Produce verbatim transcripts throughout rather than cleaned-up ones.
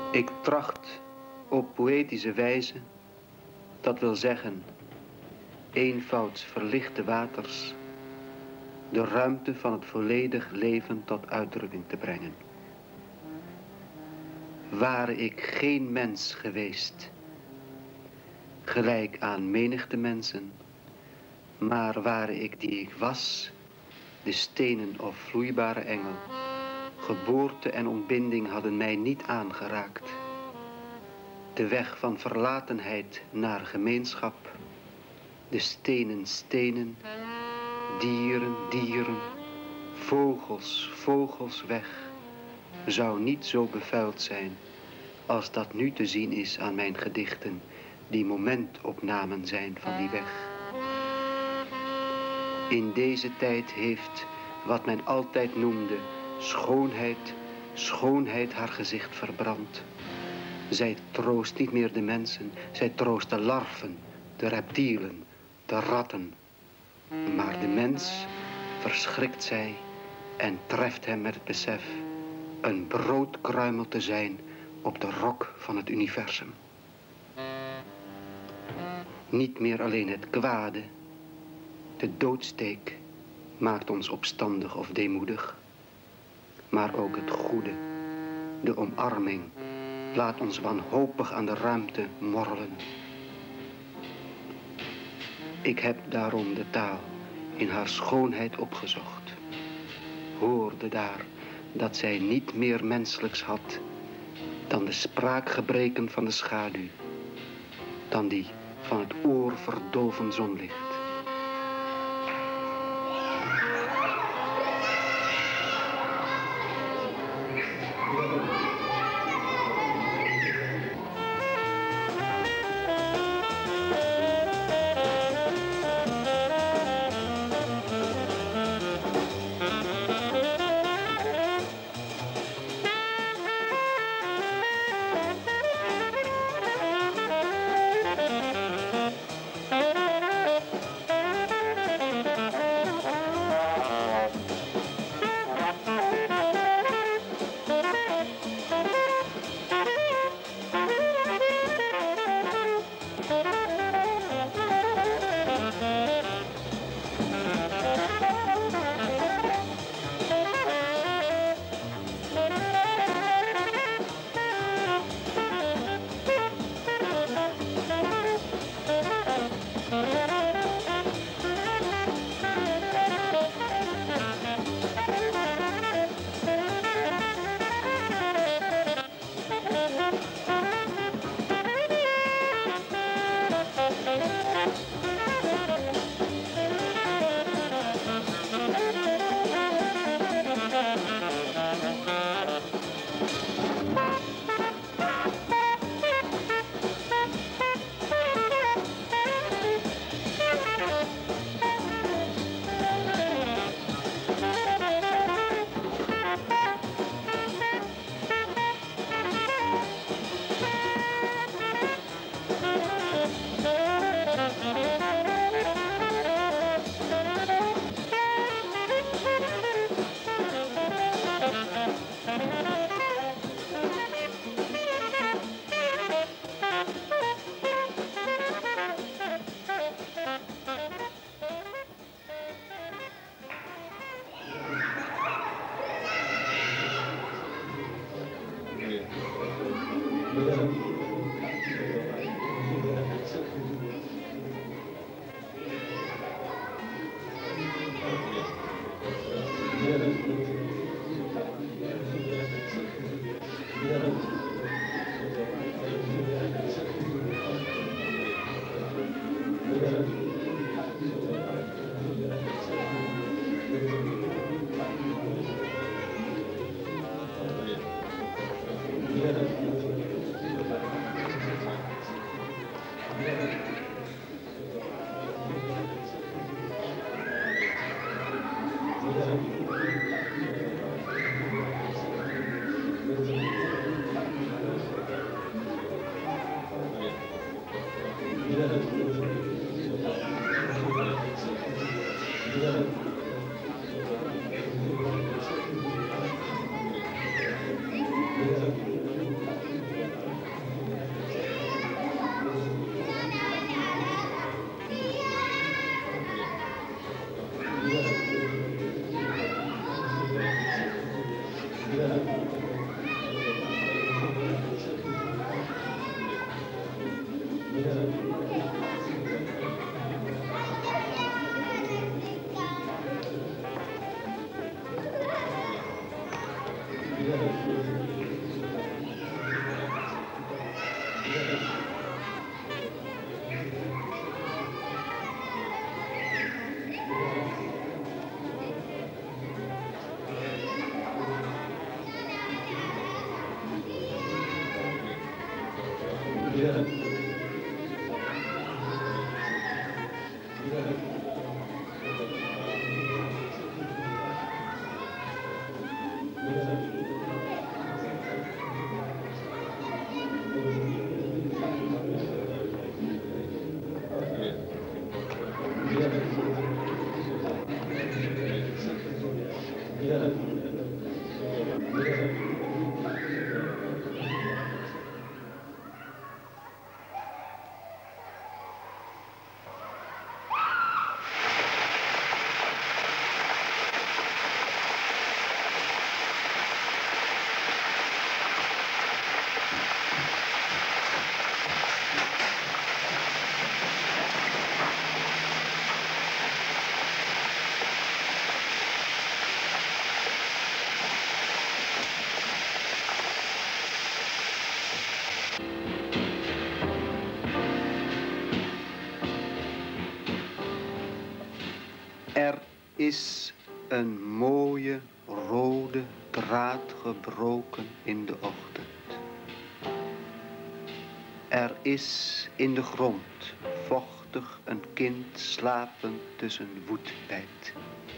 Ik tracht op poëtische wijze, dat wil zeggen, eenvouds verlichte waters, de ruimte van het volledig leven tot uitdrukking te brengen. Ware ik geen mens geweest, gelijk aan menigte mensen, maar ware ik die ik was, de stenen of vloeibare engel, geboorte en ontbinding hadden mij niet aangeraakt. De weg van verlatenheid naar gemeenschap, de stenen stenen, dieren dieren, vogels vogels weg, zou niet zo bevuild zijn als dat nu te zien is aan mijn gedichten, die momentopnamen zijn van die weg. In deze tijd heeft wat men altijd noemde schoonheid, schoonheid haar gezicht verbrand. Zij troost niet meer de mensen, zij troost de larven, de reptielen, de ratten. Maar de mens verschrikt zij en treft hem met het besef een broodkruimel te zijn op de rok van het universum. Niet meer alleen het kwade, de doodsteek maakt ons opstandig of deemoedig, maar ook het goede, de omarming, laat ons wanhopig aan de ruimte morrelen. Ik heb daarom de taal in haar schoonheid opgezocht. Hoorde daar dat zij niet meer menselijks had dan de spraakgebreken van de schaduw, dan die van het oorverdovend zonlicht. Er is een mooie rode draad gebroken in de ochtend. Er is in de grond vochtig een kind slapend tussen woedtijd.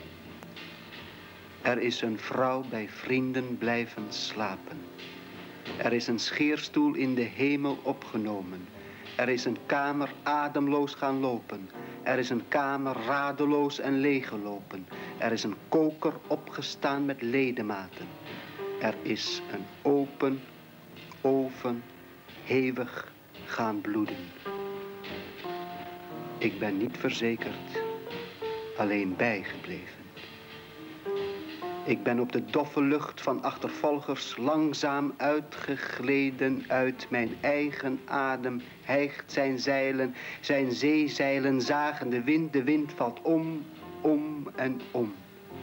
Er is een vrouw bij vrienden blijven slapen. Er is een scheerstoel in de hemel opgenomen. Er is een kamer ademloos gaan lopen. Er is een kamer radeloos en leeggelopen. Er is een koker opgestaan met ledematen. Er is een open oven hevig gaan bloeden. Ik ben niet verzekerd, alleen bijgebleven. Ik ben op de doffe lucht van achtervolgers langzaam uitgegleden uit mijn eigen adem. Hijgt zijn zeilen, zijn zeezeilen zagen de wind. De wind valt om, om en om.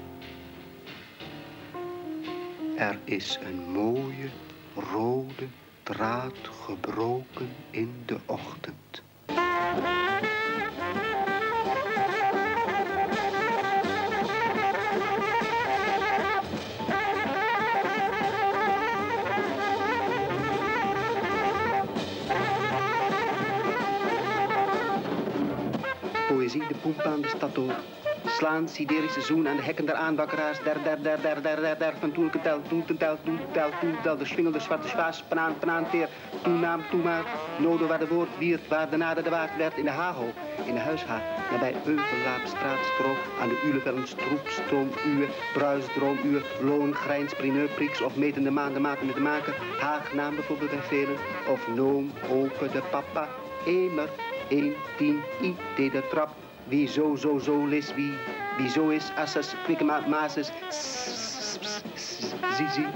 Er is een mooie rode draad gebroken in de ochtend. Poëzie, de poempaan, de stad door. Slaan, siderische zoen aan de hekken der aanbakkeraars. Der, der, der, der, der, der, der, van toelketel, toelketel, toelketel, toelketel. De swingelde zwarte zwaas, panaan, panaanteer. Toenaam, toemaar. Noden waar de woord wiert, waar de nader de waard werd. In de hago, in de huishaag. Nabij Euvelwaap, straatstrook. Aan de Ulevellen, stroep, stroom, uur. Bruisdroom, uur. Loon, grijns, primeur, priks. Of metende maan, de maten met de maker. Haagnaam bijvoorbeeld bij velen. Of noom, open, de papa. Emer. een, tien, i, t, de trap. Wie zo, zo, zo is, wie, wie zo is, assas, kwikke maat, mazes, zie, zie.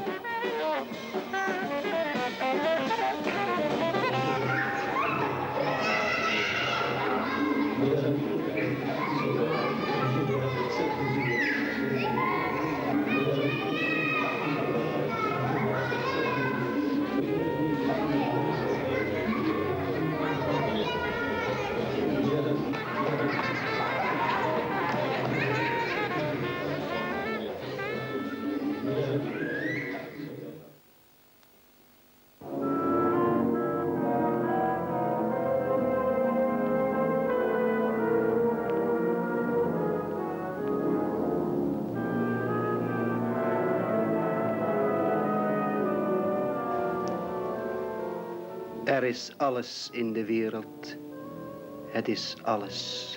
Er is alles in de wereld. Het is alles.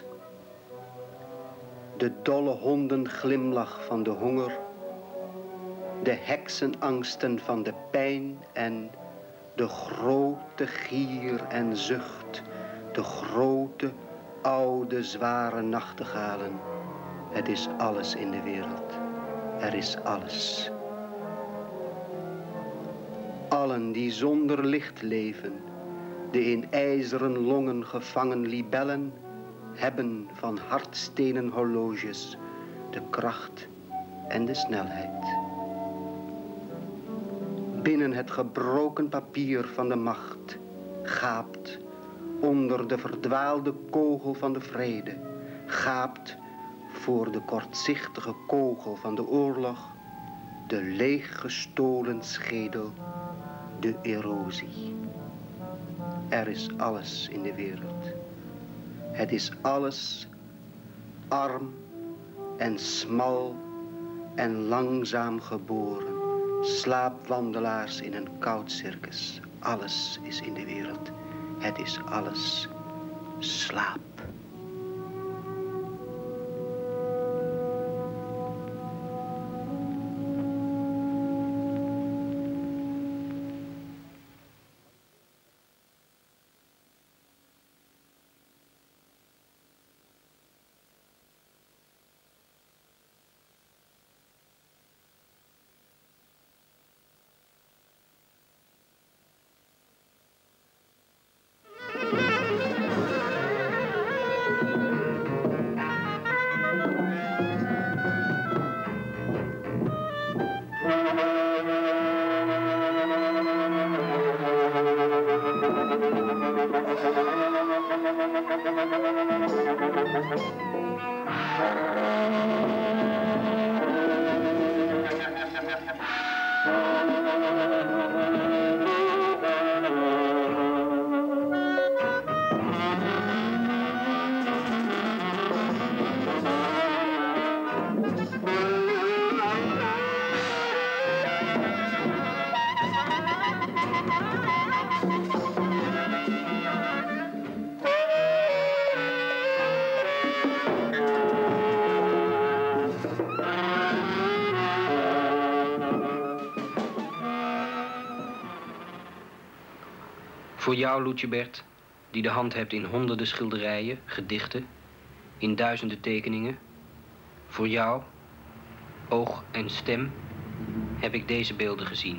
De dolle hondenglimlach van de honger. De heksenangsten van de pijn en de grote gier en zucht. De grote, oude, zware nachtegalen. Het is alles in de wereld. Er is alles. Allen die zonder licht leven, de in ijzeren longen gevangen libellen, hebben van hardstenen horloges de kracht en de snelheid. Binnen het gebroken papier van de macht gaapt, onder de verdwaalde kogel van de vrede, gaapt voor de kortzichtige kogel van de oorlog, de leeggestolen schedel, de erosie. Er is alles in de wereld. Het is alles arm en smal en langzaam geboren. Slaapwandelaars in een koud circus. Alles is in de wereld. Het is alles slaap. Voor jou, Loetjebert, die de hand hebt in honderden schilderijen, gedichten, in duizenden tekeningen. Voor jou, oog en stem, heb ik deze beelden gezien.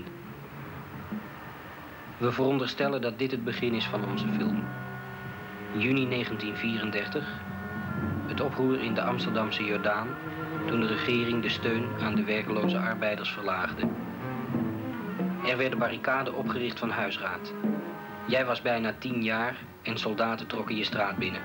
We veronderstellen dat dit het begin is van onze film. Juni negentien vierendertig, het oproer in de Amsterdamse Jordaan, toen de regering de steun aan de werkloze arbeiders verlaagde. Er werden barricaden opgericht van huisraad. Jij was bijna tien jaar en soldaten trokken je straat binnen.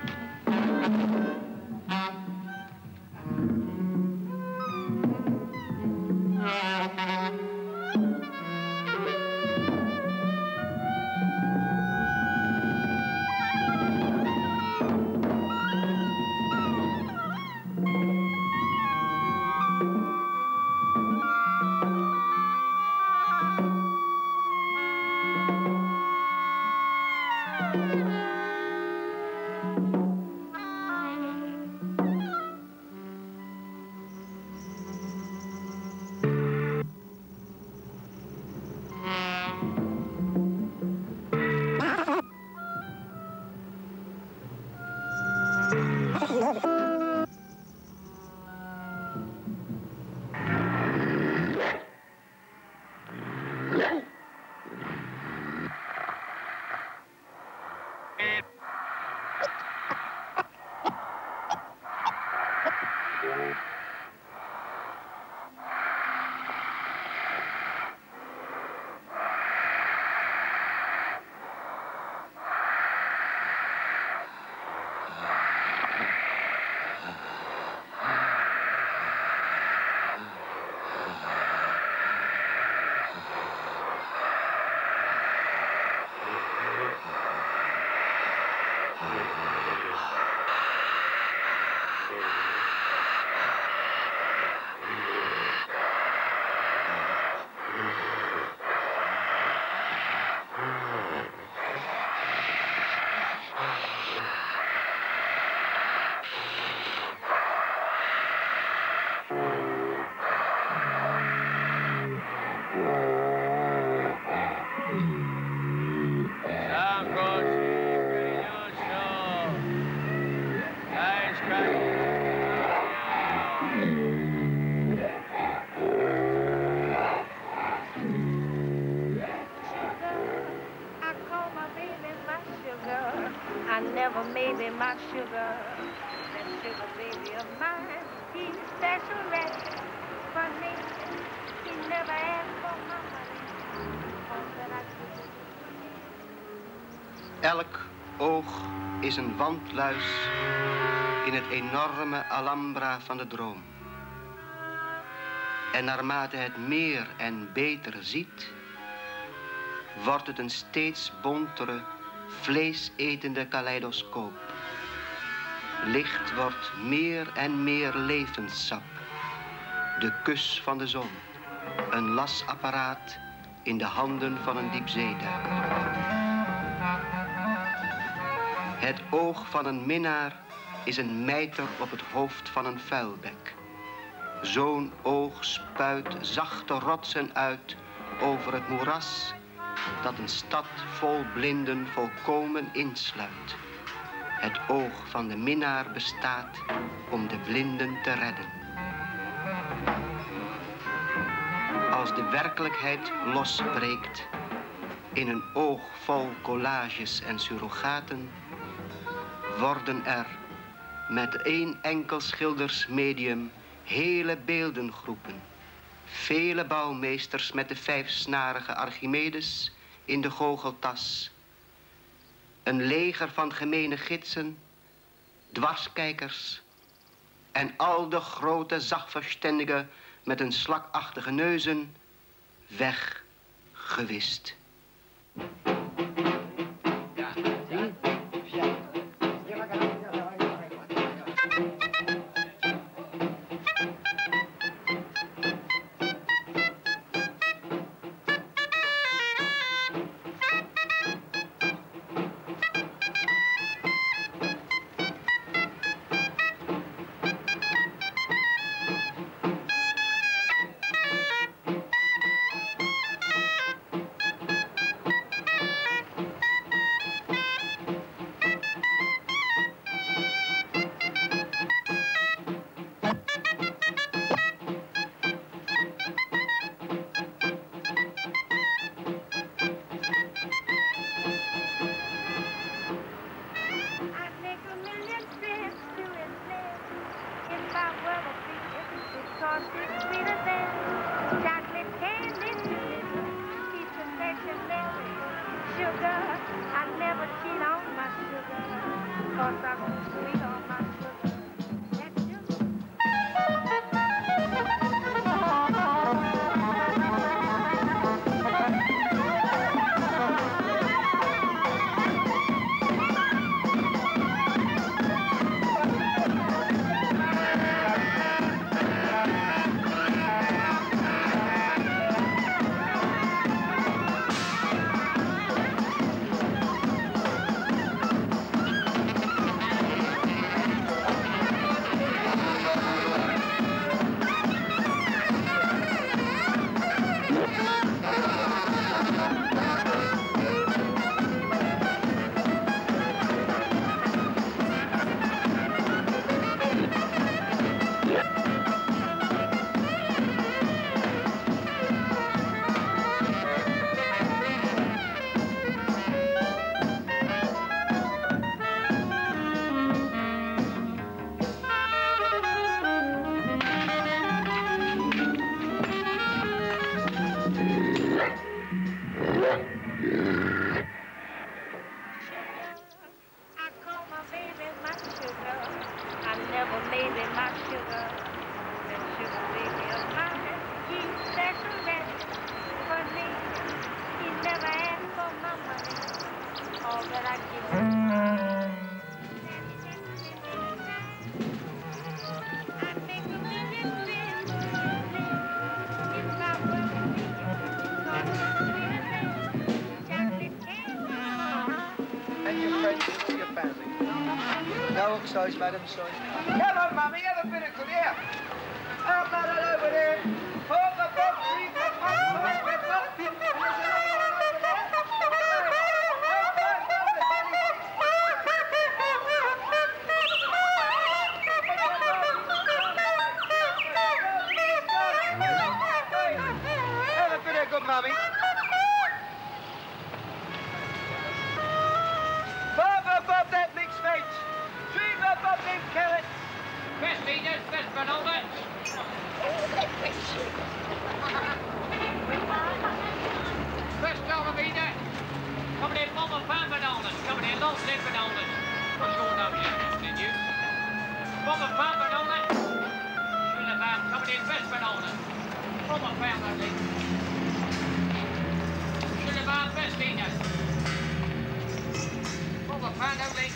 Elk oog is een wandluis in het enorme Alhambra van de droom. En naarmate het meer en beter ziet, wordt het een steeds bontere, vleesetende kaleidoscoop. Licht wordt meer en meer levenssap. De kus van de zon. Een lasapparaat in de handen van een diepzeeduiker. Het oog van een minnaar is een mijter op het hoofd van een vuilbek. Zo'n oog spuit zachte rotsen uit over het moeras dat een stad vol blinden volkomen insluit. Het oog van de minnaar bestaat om de blinden te redden. Als de werkelijkheid losbreekt in een oog vol collages en surrogaten, worden er met één enkel schildersmedium hele beeldengroepen. Vele bouwmeesters met de vijfsnarige Archimedes in de goocheltas. Een leger van gemene gidsen, dwarskijkers en al de grote zachverständigen met een slakachtige neuzen weggewist. Sorry, madam, sorry. Come on, Mummy, have a bit of good air. How about it over there? Hold the boat, leave the boat, hold the boat. And there's another one over there. Have a bit of good, Mummy. Bob above that mixed veg. Dream above them carrots. Best leaders, best bananas. Best over leader. Coming in mom and pan bananas. Coming in long leg bananas. What's your name here? Did you? Mom and pan bananas. Shrilavan coming in best bananas. Mom and pan bananas. Shrilavan best leaders. Find out, Lee.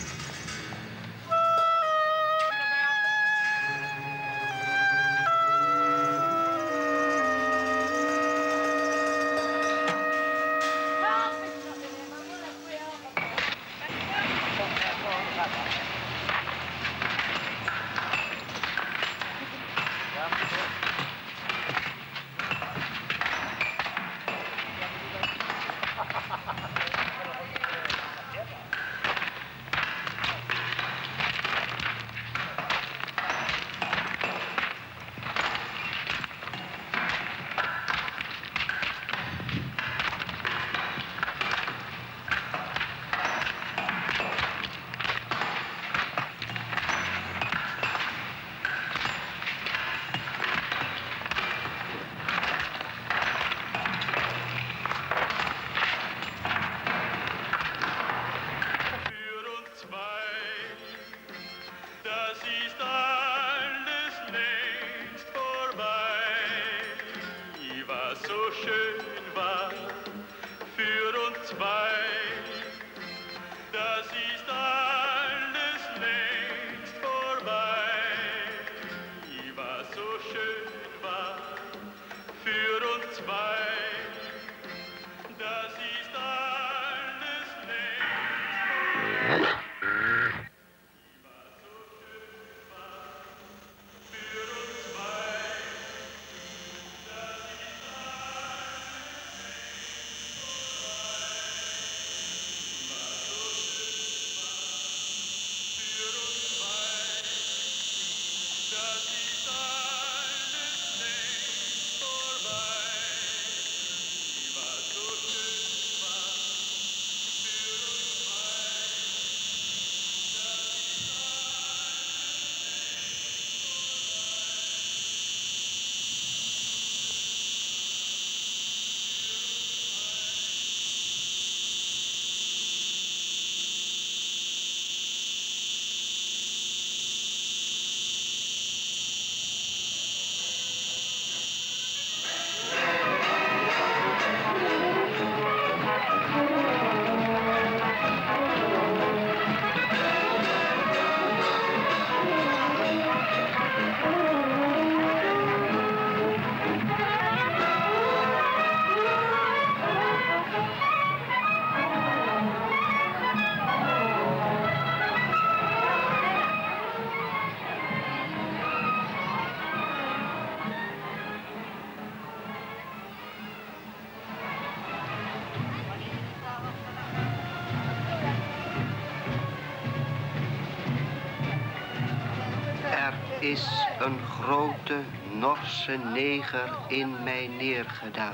Is een grote Norse neger in mij neergedaald,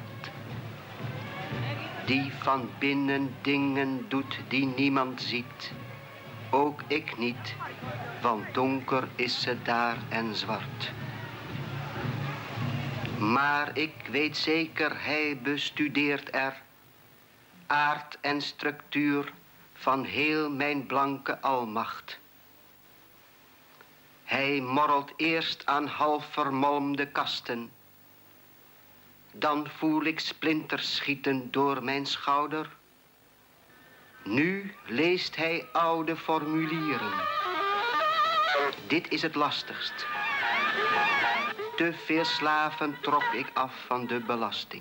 die van binnen dingen doet die niemand ziet, ook ik niet, want donker is ze daar en zwart. Maar ik weet zeker, hij bestudeert er aard en structuur van heel mijn blanke almacht. Hij morrelt eerst aan half vermolmde kasten. Dan voel ik splinters schieten door mijn schouder. Nu leest hij oude formulieren. Dit is het lastigst. Te veel slaven trok ik af van de belasting.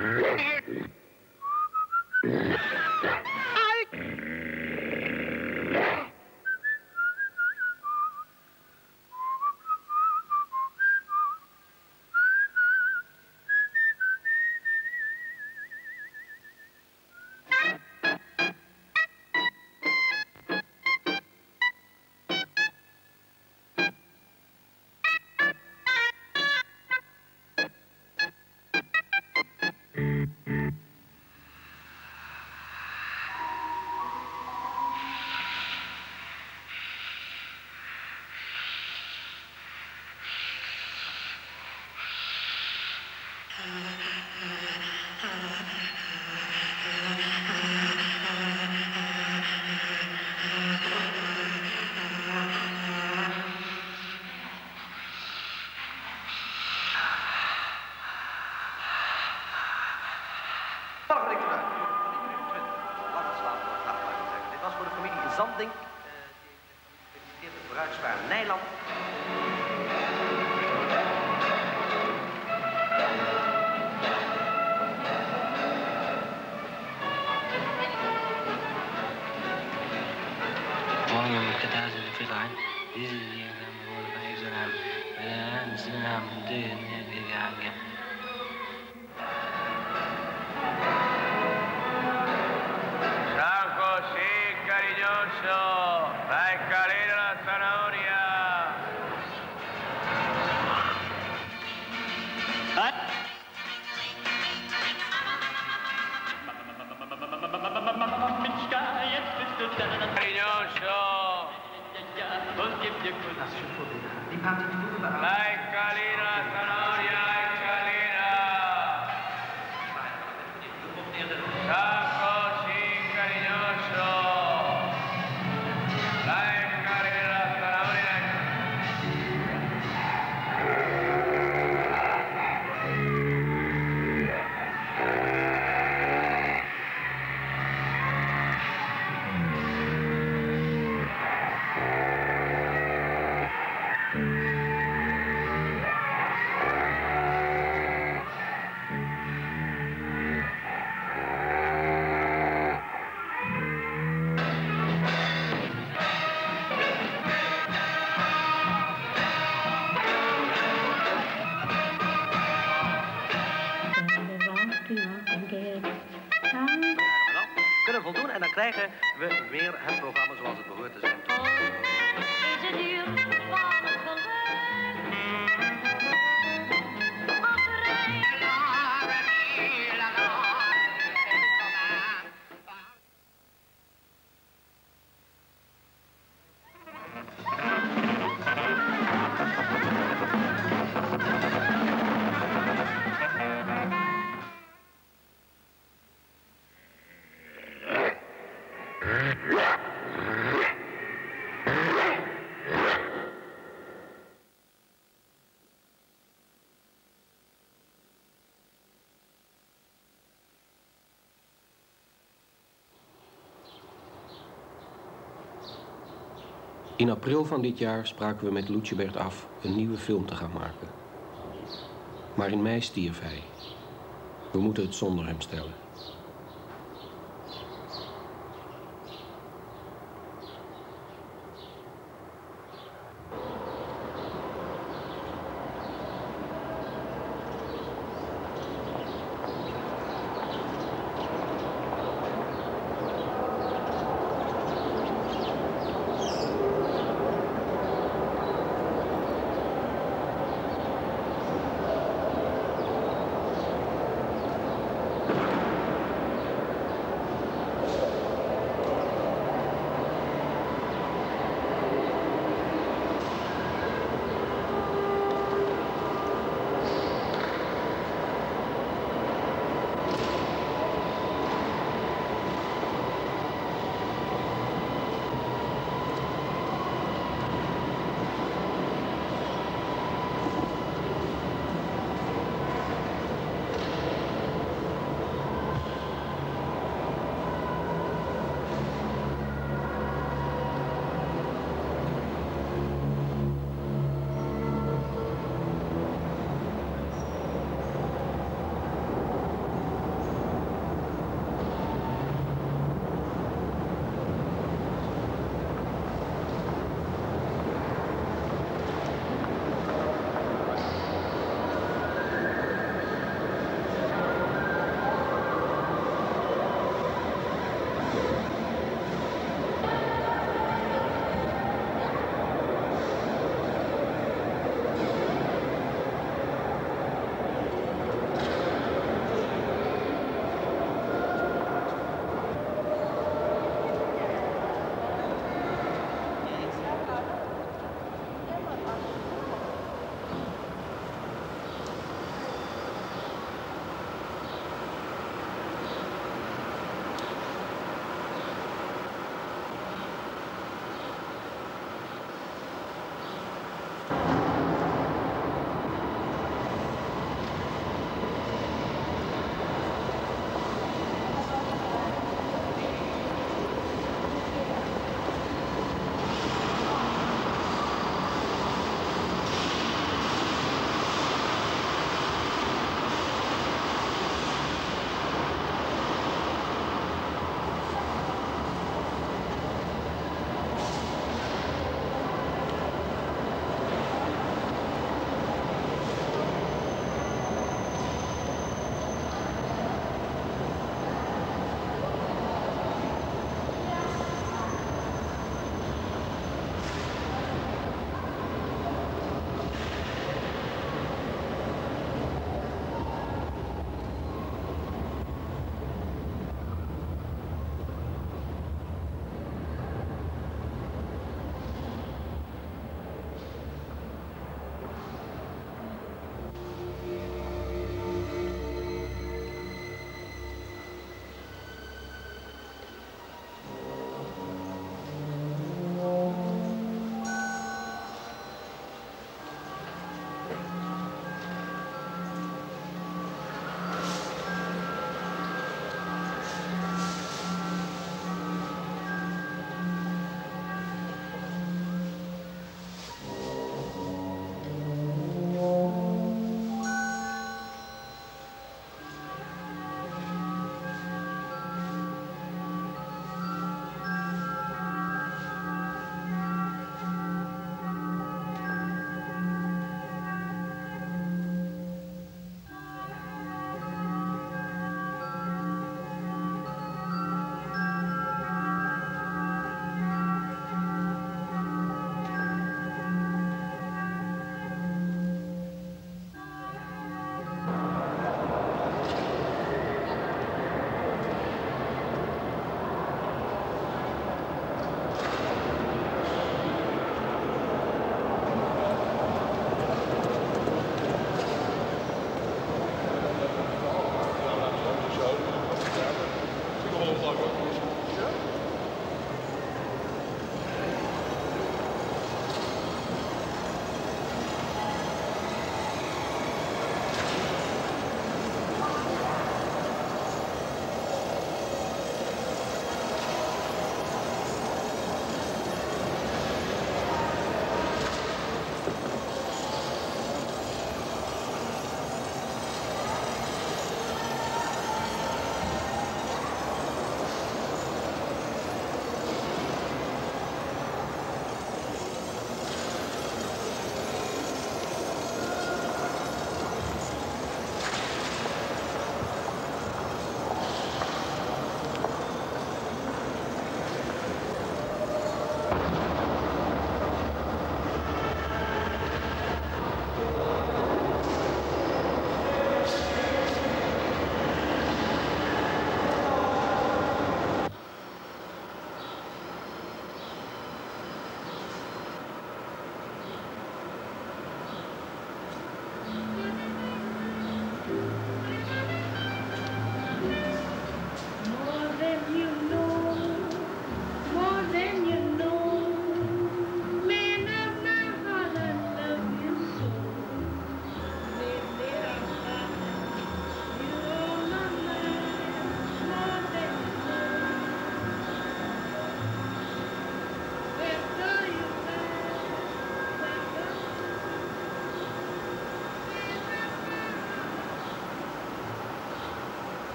Zanding, uh, die het bruidspaar Nijland. Morgen met de duizend en veel aan. Dit is hier aan de woorden van Israël. En de naam van de en La escalera, la zanahoria. Cariñoso. La escalera, la zanahoria, la escalera. Saco, sí, cariñoso. Kunnen voldoen en dan krijgen we weer het programma zoals het behoort te zijn. Is het hier van het In april van dit jaar spraken we met Lucebert af een nieuwe film te gaan maken. Maar in mei stierf hij. We moeten het zonder hem stellen.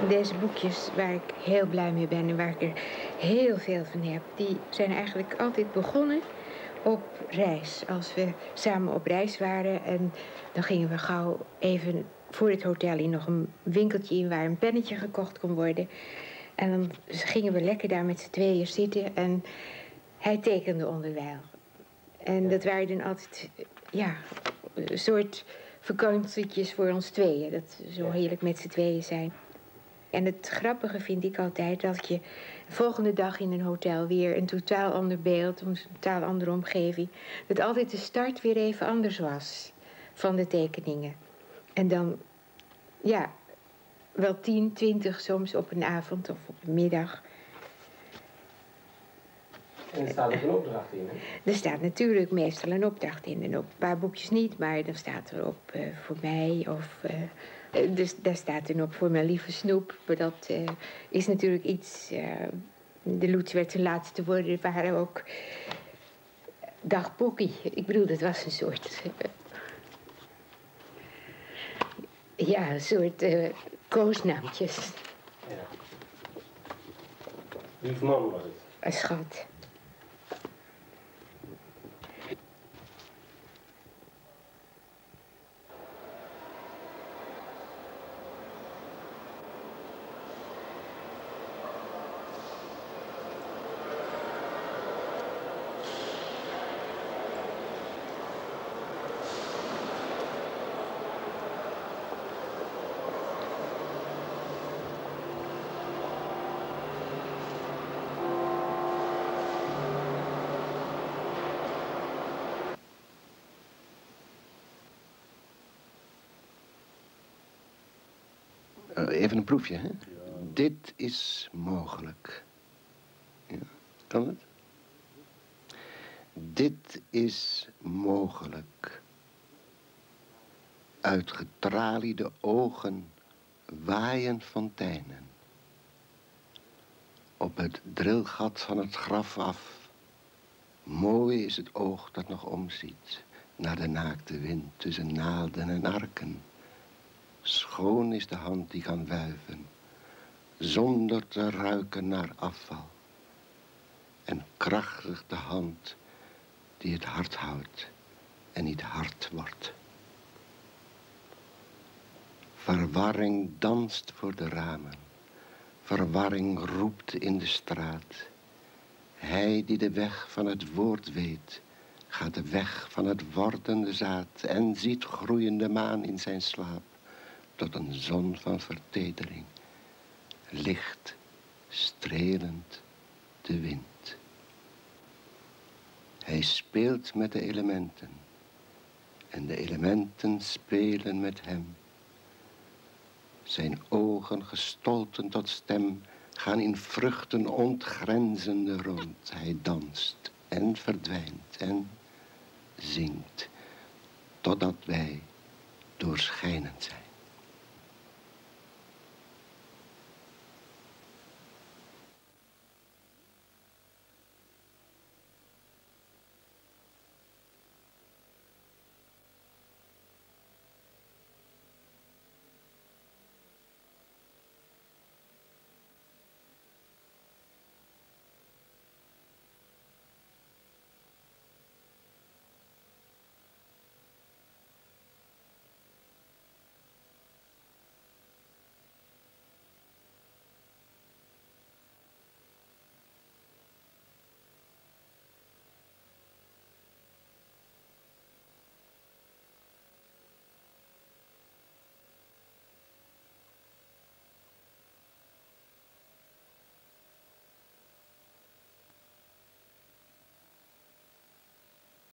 Deze boekjes waar ik heel blij mee ben en waar ik er heel veel van heb, die zijn eigenlijk altijd begonnen op reis. Als we samen op reis waren en dan gingen we gauw even voor het hotel in nog een winkeltje in waar een pennetje gekocht kon worden. En dan gingen we lekker daar met z'n tweeën zitten en hij tekende onderwijl. En dat waren dan altijd, ja, een soort vakantietjes voor ons tweeën. Dat zo heerlijk met z'n tweeën zijn. En het grappige vind ik altijd dat je de volgende dag in een hotel weer een totaal ander beeld, een totaal andere omgeving, dat altijd de start weer even anders was van de tekeningen. En dan, ja, wel tien, twintig soms op een avond of op een middag. En er staat ook een opdracht in, hè? Er staat natuurlijk meestal een opdracht in. En op een paar boekjes niet, maar dan staat er op uh, voor mij of... Uh, dus daar staat er op voor mijn lieve Snoep. Maar dat uh, is natuurlijk iets... Uh, de Loets werd zijn laatste woorden. Er waren ook... Dag Pokkie. Ik bedoel, dat was een soort... Uh, ja, een soort uh, koosnaamtjes. Ja. Lief man was het. Een schat. Even een proefje, hè? Ja. Dit is mogelijk. Ja, kan het? Dit is mogelijk. Uit getraliede ogen waaien fonteinen. Op het drilgat van het graf af. Mooi is het oog dat nog omziet naar de naakte wind tussen naalden en arken. Schoon is de hand die kan wuiven, zonder te ruiken naar afval. En krachtig de hand die het hart houdt en niet hard wordt. Verwarring danst voor de ramen, verwarring roept in de straat. Hij die de weg van het woord weet, gaat de weg van het wordende zaad en ziet groeiende maan in zijn slaap. Tot een zon van vertedering, licht, strelend, de wind. Hij speelt met de elementen en de elementen spelen met hem. Zijn ogen gestolten tot stem gaan in vruchten ontgrenzende rond. Hij danst en verdwijnt en zingt, totdat wij doorschijnend zijn.